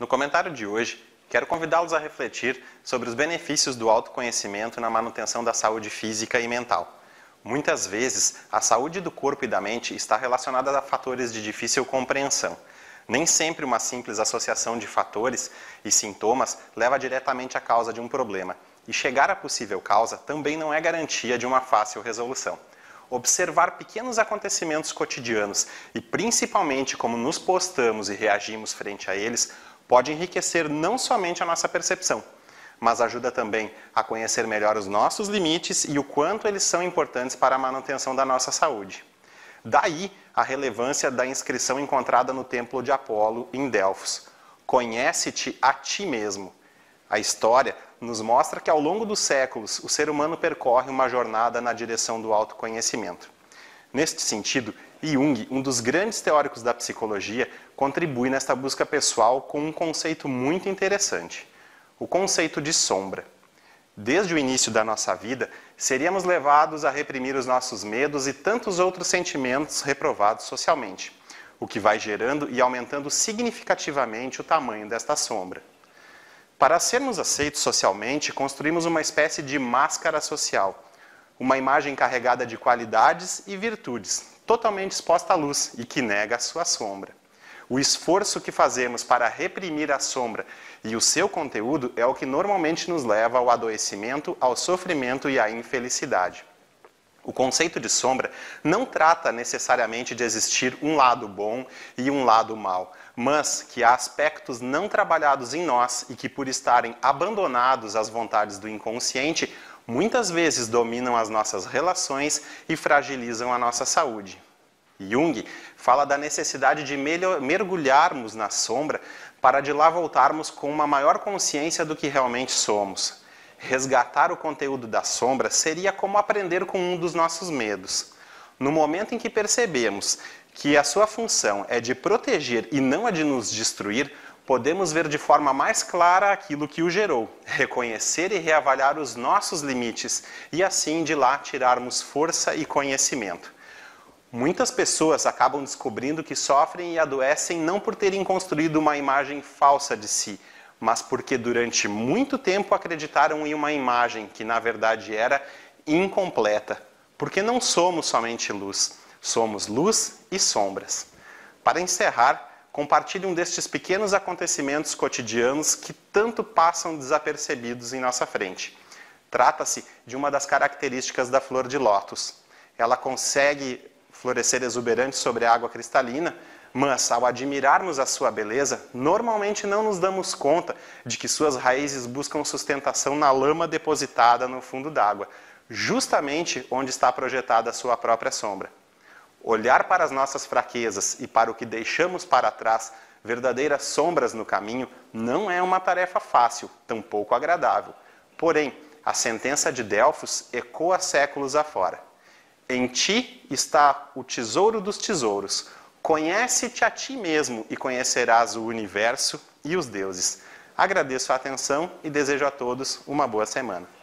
No comentário de hoje, quero convidá-los a refletir sobre os benefícios do autoconhecimento na manutenção da saúde física e mental. Muitas vezes, a saúde do corpo e da mente está relacionada a fatores de difícil compreensão. Nem sempre uma simples associação de fatores e sintomas leva diretamente à causa de um problema, e chegar à possível causa também não é garantia de uma fácil resolução. Observar pequenos acontecimentos cotidianos e principalmente como nos postamos e reagimos frente a eles pode enriquecer não somente a nossa percepção, mas ajuda também a conhecer melhor os nossos limites e o quanto eles são importantes para a manutenção da nossa saúde. Daí a relevância da inscrição encontrada no Templo de Apolo, em Delfos. Conhece-te a ti mesmo. A história nos mostra que ao longo dos séculos o ser humano percorre uma jornada na direção do autoconhecimento. Neste sentido, Jung, um dos grandes teóricos da psicologia, contribui nesta busca pessoal com um conceito muito interessante: o conceito de sombra. Desde o início da nossa vida, seríamos levados a reprimir os nossos medos e tantos outros sentimentos reprovados socialmente, o que vai gerando e aumentando significativamente o tamanho desta sombra. Para sermos aceitos socialmente, construímos uma espécie de máscara social, uma imagem carregada de qualidades e virtudes, totalmente exposta à luz e que nega a sua sombra. O esforço que fazemos para reprimir a sombra e o seu conteúdo é o que normalmente nos leva ao adoecimento, ao sofrimento e à infelicidade. O conceito de sombra não trata necessariamente de existir um lado bom e um lado mau, mas que há aspectos não trabalhados em nós e que, por estarem abandonados às vontades do inconsciente, muitas vezes dominam as nossas relações e fragilizam a nossa saúde. Jung fala da necessidade de mergulharmos na sombra para de lá voltarmos com uma maior consciência do que realmente somos. Resgatar o conteúdo da sombra seria como aprender com um dos nossos medos. No momento em que percebemos que a sua função é de proteger e não a de nos destruir, podemos ver de forma mais clara aquilo que o gerou, reconhecer e reavaliar os nossos limites e assim de lá tirarmos força e conhecimento. Muitas pessoas acabam descobrindo que sofrem e adoecem não por terem construído uma imagem falsa de si, mas porque durante muito tempo acreditaram em uma imagem que na verdade era incompleta, porque não somos somente luz, somos luz e sombras. Para encerrar, compartilhe um destes pequenos acontecimentos cotidianos que tanto passam desapercebidos em nossa frente. Trata-se de uma das características da flor de lótus. Ela consegue florescer exuberante sobre a água cristalina, mas ao admirarmos a sua beleza, normalmente não nos damos conta de que suas raízes buscam sustentação na lama depositada no fundo d'água, justamente onde está projetada a sua própria sombra. Olhar para as nossas fraquezas e para o que deixamos para trás, verdadeiras sombras no caminho, não é uma tarefa fácil, tampouco agradável. Porém, a sentença de Delfos ecoa séculos afora. Em ti está o tesouro dos tesouros. Conhece-te a ti mesmo e conhecerás o universo e os deuses. Agradeço a atenção e desejo a todos uma boa semana.